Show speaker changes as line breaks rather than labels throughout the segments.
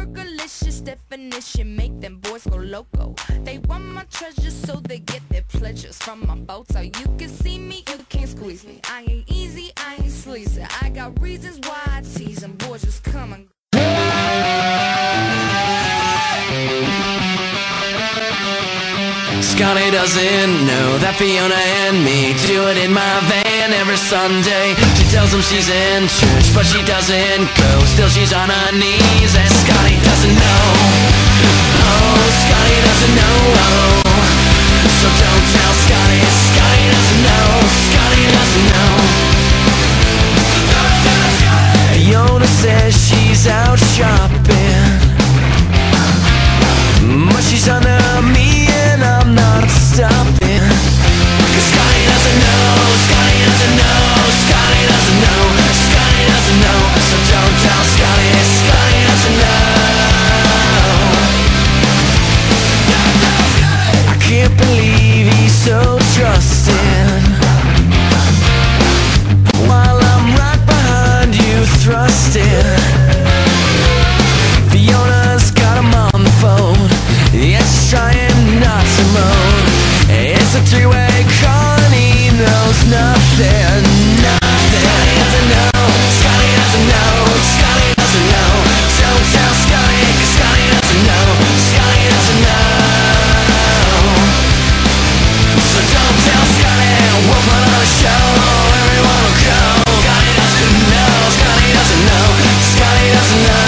Fergalicious definition, make them boys go loco. They want my treasures so they get their pleasures from my boat. So you can see me, you can't squeeze me. I ain't easy, I ain't sleazy. I got reasons why I tease them. Boys just come and
Scotty doesn't know that Fiona and me do it in my van every Sunday. She tells him she's in church, but she doesn't go. Still she's on her knees, and Scotty doesn't know. Oh, Scotty doesn't know. So don't tell Scotty. Scotty doesn't know. Scotty doesn't know. Fiona says she's out shopping, but she's under me and I'm not stopping. 'Cause Scotty doesn't know, Scotty doesn't know, Scotty doesn't know, Scotty doesn't know. So don't tell Scotty, Scotty doesn't know. I can't believe he's so trusting, while I'm right behind you thrusting. Fiona's got him on the phone, yeah, she's trying not to moan. It's a three-way call and he knows nothing, nothing. Scotty doesn't know, Scotty doesn't know, Scotty doesn't know. Don't tell Scotty, 'cause Scotty doesn't know, Scotty doesn't know. So don't tell Scotty, we'll put on a show, everyone will go. Scotty doesn't know, Scotty doesn't know, Scotty doesn't know.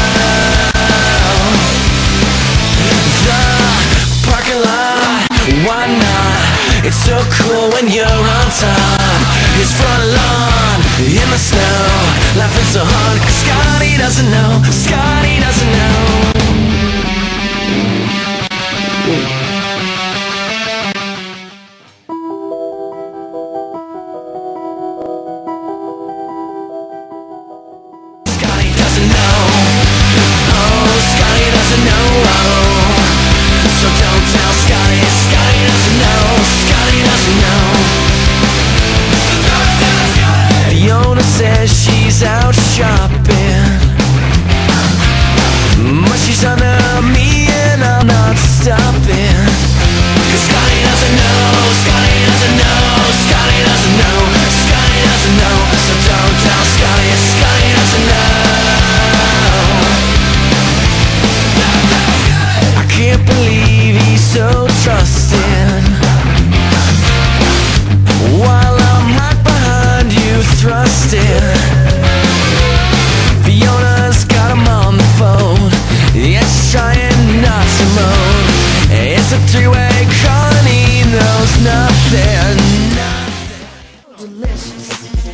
Parking lot, why not? It's so cool when you're on top. His front lawn, in the snow, laughing so hard, 'cause Scotty doesn't know, Scotty doesn't know. Scotty doesn't know. Oh, Scotty doesn't know. So don't tell Scotty, Scotty doesn't know, Scotty doesn't know. Fiona says she's out shopping, but she's under me and I'm not stopping. 'Cause Scotty doesn't know, Scotty doesn't know, Scotty doesn't know, Scotty doesn't know. So don't tell Scotty, Scotty doesn't know. I can't believe he's so trusting, while I'm right behind you thrusting. Fiona's got him on the phone, yeah, she's trying not to moan. It's a three-way call and he knows nothing, nothing.
delicious.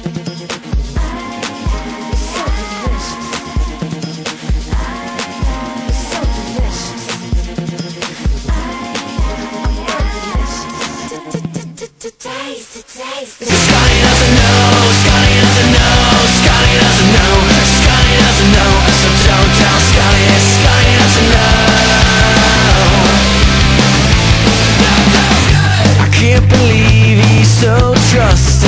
Scotty doesn't know, Scotty doesn't know, Scotty doesn't know, Scotty doesn't know. So don't tell Scotty, Scotty doesn't know. I can't believe he's so trusting.